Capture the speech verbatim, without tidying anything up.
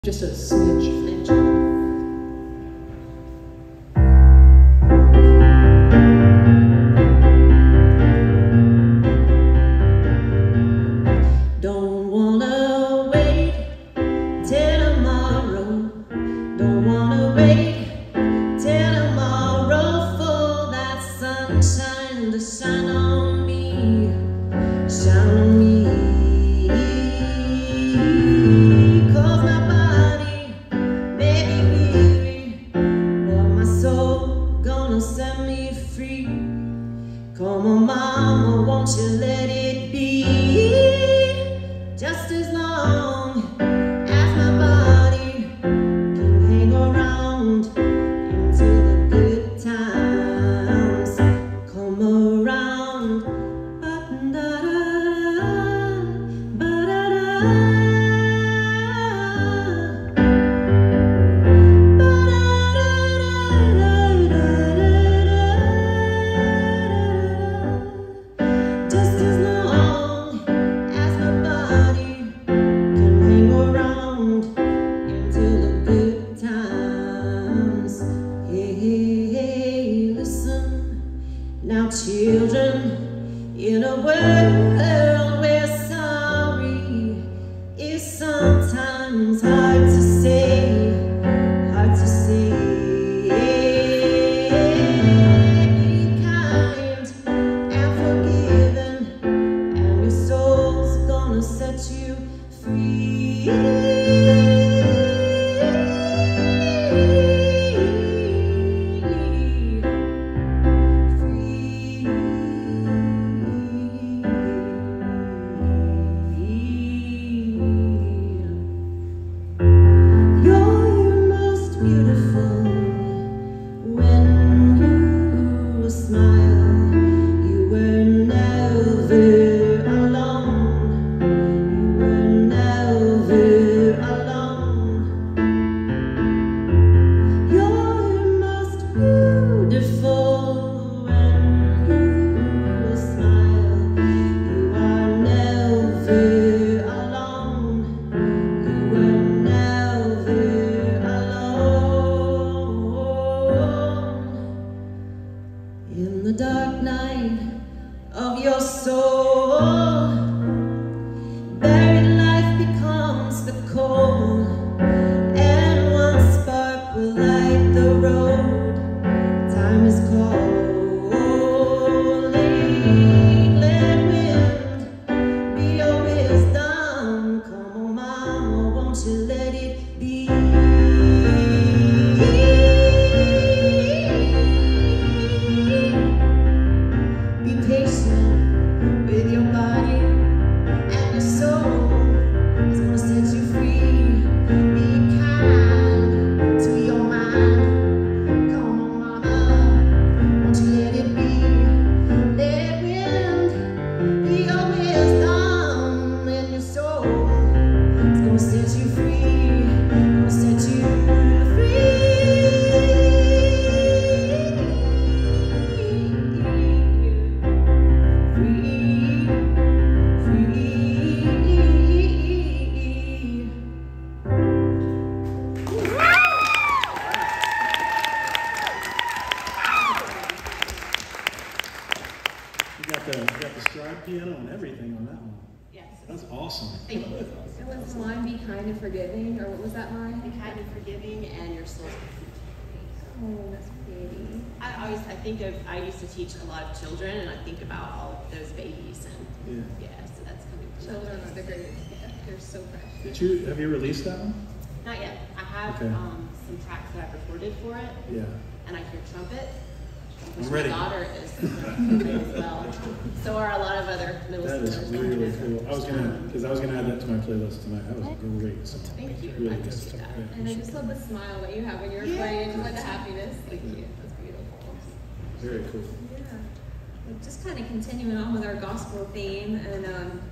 Just a smidge. Don't wanna wait till tomorrow. Don't wanna wait till tomorrow for that sunshine to shine on me, shine on me. Set me free. Come on, mama, won't you let it be? Just as long as my body can hang around until the good times come around. Ba-da-da-da, ba-da-da. Now children, in a world where sorry is sometimes hard to say, hard to say. Be kind and forgiving, and your soul's gonna set you free. Beautiful when you smile. You were never alone. You were never alone. You're most beautiful when you smile. You are never alone. You were never in the dark night of your soul. Buried life becomes the coal, and one spark will light the road. Time is calling. Let wind be your wisdom. Come on, mama, won't you let it be? Be patient with your body and your soul. It's gonna set you free. Be kind to your mind. Come on, mama, won't you let it be? Let wind be your wisdom and your soul. It's gonna set you free. Gonna set you free. You got the, you got the stride piano and everything on that one. Yes. That's awesome. Thank you. It was the line, be kind and forgiving, or what was that line? Be kind and forgiving, and your soul's Oh, that's pretty. I always, I think of, I used to teach a lot of children, and I think about all of those babies, and Yeah. yeah, so that's coming from Children that. are the greatest. They're so precious. Did you, have you released that one? Not yet. I have Okay. um, some tracks that I've recorded for it, Yeah. and I hear trumpet, which I'm ready. my daughter is as well. So are a lot of other middle That is schoolers. really cool. I was gonna, because I was gonna add that to my playlist tonight. That was great. So, Thank you. really I good. appreciate that. Yeah. And I just love the smile that you have when you're Yeah. playing, just like the happiness. Thank you. That's beautiful. Very cool. Yeah. But just kind of continuing on with our gospel theme, and um,